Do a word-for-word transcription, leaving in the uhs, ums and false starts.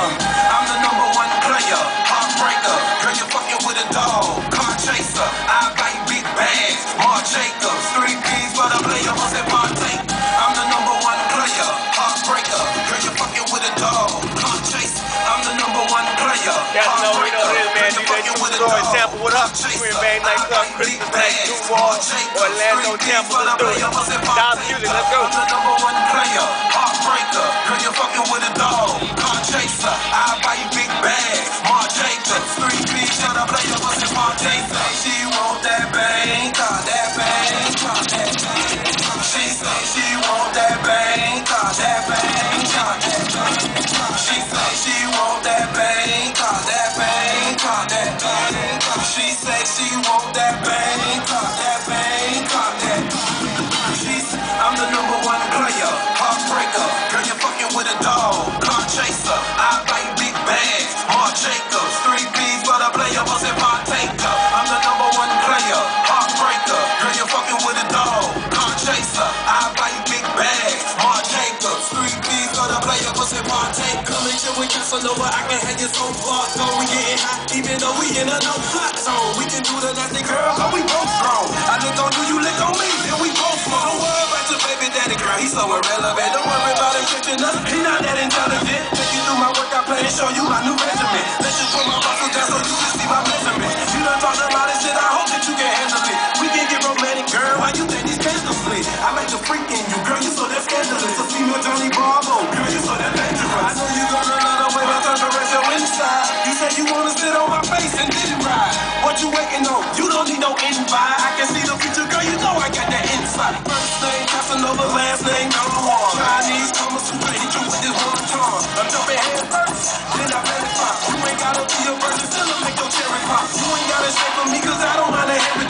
I'm the number one player, heartbreaker. Girl, you're fucking with a dog, car chaser. I buy big bags, Marc Jacobs. Three P's for the player, what's that partake? I'm the number one player, heartbreaker. Girl, you're fucking with a dog, car chaser. I'm the number one player, Y'all know we know this, man. D J Troy Tampa, what up? Green Bay nightclub, Christmas night, Duval, Orlando, Tampa, let's do it. Dollar music, let's go. I'm the number one player, heartbreaker. Girl, you're fucking with a dog, car chaser. I buy you big bags, Marc Jacobs. Three P's for the player, what's that partake? She want that bang, car that bang, car that bang. She say she want that bang, car that bang, car that bang. She say she want that bang, car that bang, car that bang. She say she want that bang, car that bang, car that bang. She say I'm the number one player, heartbreaker. Girl, you're fucking with a dog, car chaser. I buy you big bags, Marc Jacobs. Three P's for the player, what's that partaker? I'm the number one player, heartbreaker. Girl, you're fucking with a dog, car chaser. I buy you big bags, Marc Jacobs. Three P's for the player, what's that partaker? Come and chill with Casanova, I can have your soul far. So we getting hot, even though we in a no hot zone. We can do the nasty girl, cause we both strong. I lick on you, you lick on me, and we both small. Don't worry about your baby daddy, girl, he's so irrelevant. Don't worry about him catching us, he not that intelligent. Take you through my workout plan and show you my new regimen. Let you put my muscles down so you can see my measurement. You done talked a lot of shit, I hope that you can handle it. We can get romantic, girl, why you think these candles split? I like the freak in you, girl, you so that scandalous. A female Johnny Bravo, girl, you so that dangerous. I know you gonna love the way my tongue caress your inside. You say you wanna sit on my face and didn't ride. What you waiting on? You don't need no invite. I can see the future, girl, you know I got that insight. First name Casanova, last name Noah. Chinese Kama Sutra, hit you with this one charm. I'm jumping head first, then I let it pop. You ain't gotta be a virgin, still make your cherry pop. You ain't gotta shake for me, cause I don't mind a heavy